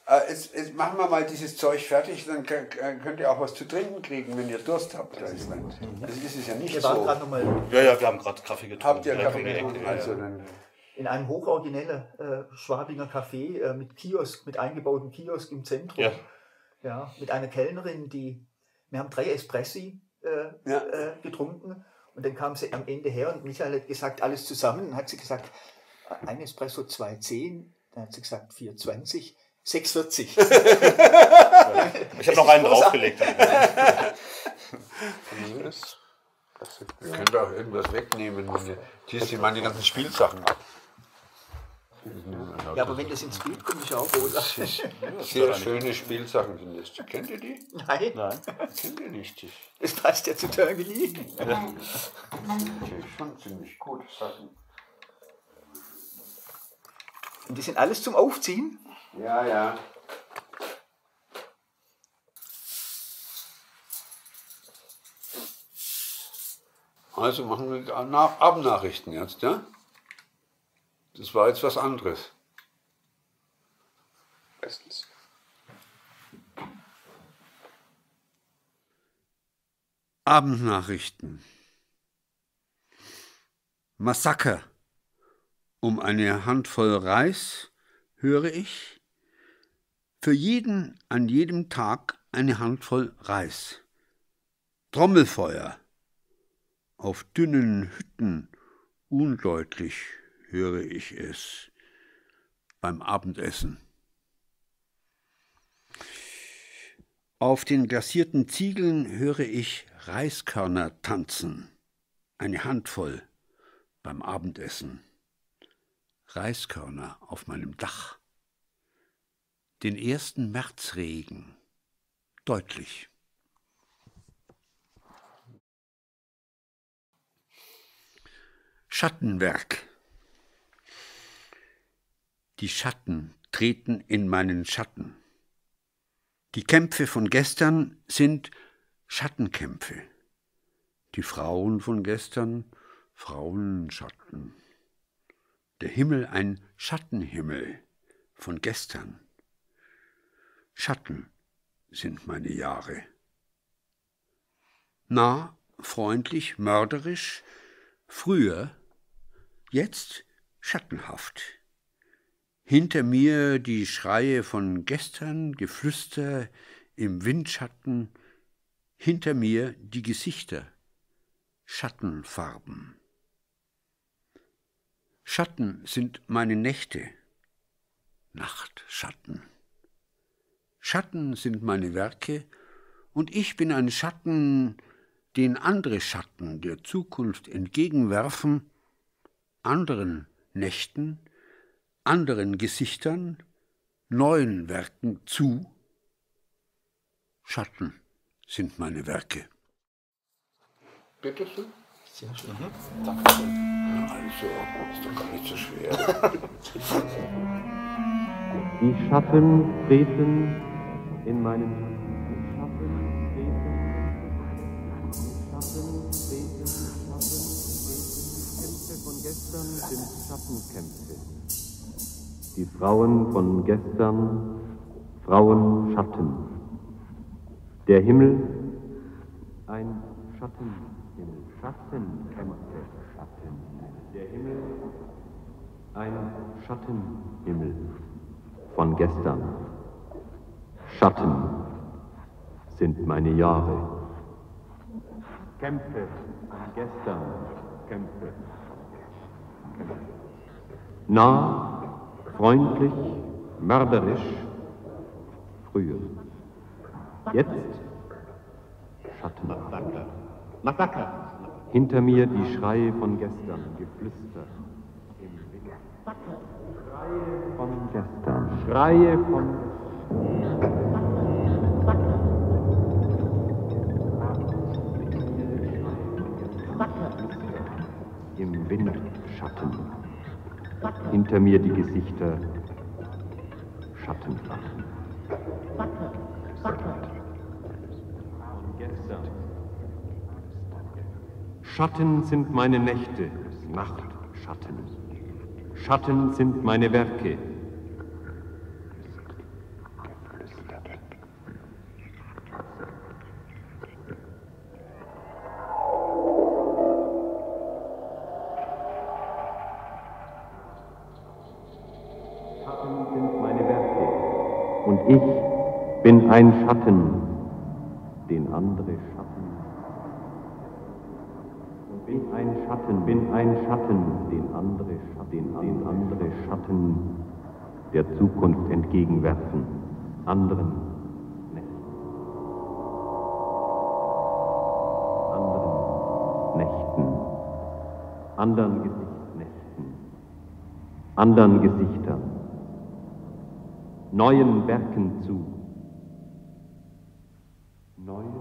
Jetzt machen wir mal dieses Zeug fertig, dann könnt ihr auch was zu trinken kriegen, wenn ihr Durst habt. Das ist es ja nicht so. Ja, wir haben gerade Kaffee getrunken. Habt ihr Kaffee getrunken? Also dann in einem hochoriginellen Schwabinger Café mit Kiosk, mit eingebautem Kiosk im Zentrum. Ja. Ja, mit einer Kellnerin, wir haben 3 Espressi getrunken und dann kam sie am Ende her und Michael hat gesagt, alles zusammen. Dann hat sie gesagt, ein Espresso 2,10, dann hat sie gesagt 4,20, 6,40. Ich habe noch einen draufgelegt. ihr könnt auch irgendwas wegnehmen. Hier sind meine ganzen Spielsachen. Ja, aber wenn das ins Bild kommt, ist ja auch groß. Sehr schöne Spielsachen sind das. Kennt ihr die? Nein. Kennt ihr nicht? Das passt ja zu Törgeli. Ja. Das ist schon ziemlich gute Sachen. Und die sind alles zum Aufziehen? Ja. Also machen wir Abendnachrichten jetzt, ja? Das war jetzt was anderes. Bestens. Abendnachrichten. Massaker. Um eine Handvoll Reis höre ich. Für jeden an jedem Tag eine Handvoll Reis. Trommelfeuer. Auf dünnen Hütten undeutlich höre ich es beim Abendessen. Auf den glasierten Ziegeln höre ich Reiskörner tanzen, eine Handvoll beim Abendessen. Reiskörner auf meinem Dach. Den ersten Märzregen, deutlich. Schattenwerk. Die Schatten treten in meinen Schatten. Die Kämpfe von gestern sind Schattenkämpfe. Die Frauen von gestern, Frauenschatten. Der Himmel ein Schattenhimmel von gestern. Schatten sind meine Jahre. Nah, freundlich, mörderisch, früher, jetzt schattenhaft. Hinter mir die Schreie von gestern, Geflüster im Windschatten, hinter mir die Gesichter, Schattenfarben. Schatten sind meine Nächte, Nachtschatten. Schatten sind meine Werke, und ich bin ein Schatten, den andere Schatten der Zukunft entgegenwerfen, anderen Nächten, anderen Gesichtern, neuen Werken zu. Schatten sind meine Werke. Bitte schön. Sehr schön. Also, ist doch gar nicht so schwer. Die Schatten treten in meinen Kämpfe von gestern sind Schattenkämpfe. Die Frauen von gestern, Frauenschatten. Der Himmel, ein Schattenhimmel, Schattenkämpfe, Schatten. Der Himmel, ein Schattenhimmel von gestern. Schatten sind meine Jahre. Kämpfe von gestern, Kämpfe. Nah, freundlich, mörderisch, früher. Jetzt Schatten. Massaker. Hinter mir die Schreie von gestern, Geflüster. Schreie von gestern, Schreie von im Windschatten. Hinter mir die Gesichter, Schatten. Von gestern. Schatten sind meine Nächte, Nachtschatten. Schatten sind meine Werke. Schatten sind meine Werke, und ich bin ein Schatten, den andere Schatten. Und bin ein Schatten, den andere Schatten der Zukunft entgegenwerfen, anderen Nächten, anderen Gesichtern, neuen Werken zu, neue